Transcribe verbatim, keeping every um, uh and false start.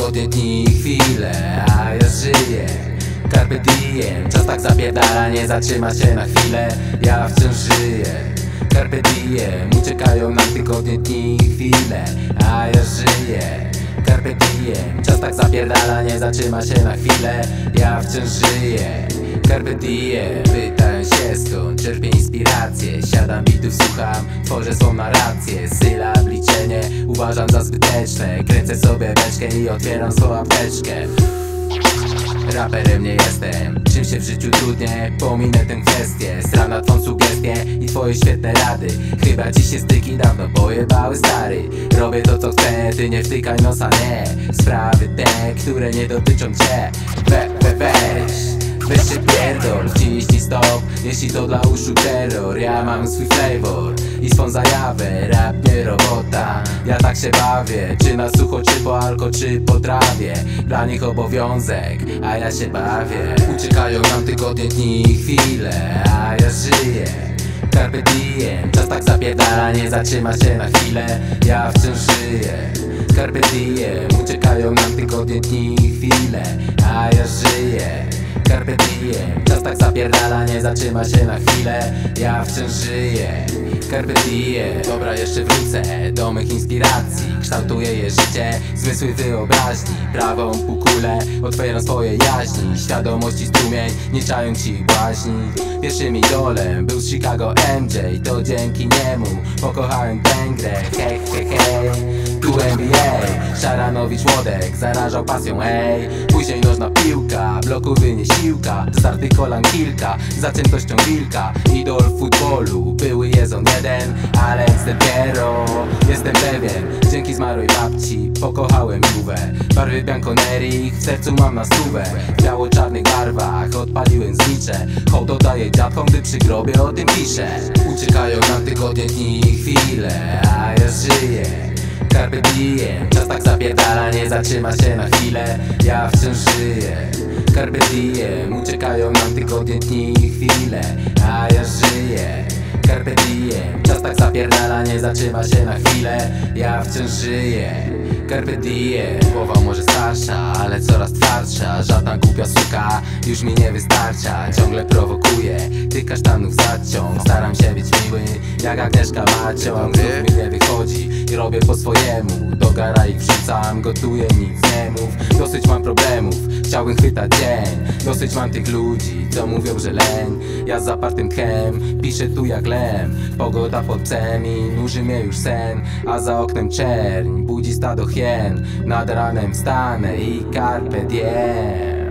tygodnie, dni i chwile, a ja żyję. Carpe diem, czas tak zapierdala, nie zatrzyma się na chwilę. Ja wciąż żyję. Carpe diem, uciekają nam tygodnie, dni i chwile, a ja żyję. Carpe diem, czas tak zapierdala, nie zatrzyma się na chwilę. Ja wciąż żyję. Carpe diem, pytają się skąd czerpię inspirację. Siadam, bitów słucham, tworzę swą narrację. Sylab, liczenie uważam za zbyteczne. Kręcę sobie beczkę i otwieram swą apteczkę. Raperem nie jestem, czym się w życiu trudnie, pominę tę kwestię. Stram na twą sugestię i twoje świetne rady. Chyba ci się styki dawno pojebały, stary. Robię to co chcę, ty nie wtykaj nosa, nie. Sprawy te, które nie dotyczą cię. We, we, weź Weź się pierdol, wciśnij stop, jeśli to dla uszu terror. Ja mam swój flavor i swą zajawę. Rap nie robota, ja tak się bawię. Czy na sucho, czy po alko, czy po trawie. Dla nich obowiązek, a ja się bawię. Uciekają nam tygodnie, dni i chwile, a ja żyję. Carpe diem, czas tak zapierdala, nie zatrzyma się na chwilę. Ja wciąż żyję. Carpe diem, uciekają nam tygodnie, dni i chwile, a ja żyję. Carpe diem, czas tak zapierdala, nie zatrzyma się na chwilę. Ja wciąż żyję. Carpe diem, dobra, jeszcze wrócę do mych inspiracji. Kształtuję je życie, zmysły wyobraźni. Prawą półkulę, otwieram swoje jaźni. Świadomości strumień, nie czają ci błaźni. Pierwszym idolem był z Chicago M J. To dzięki niemu pokochałem tę grę. Hej, hej, hej. Tu N B A, Szaranowicz Łodek zarażał pasją, ej. Później nożna piłka, bloku wyniesiłka. Starty kolan kilka, zaciętością wilka. Idol w futbolu, były jest on jeden, Alex Del Piero. Jestem pewien, dzięki zmarłej babci pokochałem Juve. Barwy bianconerich w sercu mam na stówę. W biało-czarnych barwach odpaliłem znicze. Hołd oddaję dziadkom, gdy przy grobie o tym piszę. Uciekają nam tygodnie, dni i chwile, a ja żyję. Carpe diem, czas tak zapierdala, nie zatrzyma się na chwilę. Ja wciąż żyję. Carpe diem, uciekają nam tygodnie, dni i chwile, a ja żyję. Carpe diem, czas tak zapierdala, nie zatrzyma się na chwilę. Ja wciąż żyję. Carpe diem, głowa może starsza, ale coraz twardsza. Żadna głupia suka już mi nie wystarcza. Ciągle prowokuje, ty kasztanów zaciąg. Staram się być miły, jak Agnieszka Maciąg. Znów mi nie wychodzi i robię po swojemu. Do gara ich wrzucam, gotuję, nic nie mów. Dosyć mam problemów, chciałbym chwytać dzień. Dosyć mam tych ludzi, co mówią, że leń. Ja z zapartym tchem, piszę tu jak lem. Pogoda pod psem i nuży mnie już sen. A za oknem czerń, budzi stado hien. Nad ranem wstanę i carpe diem.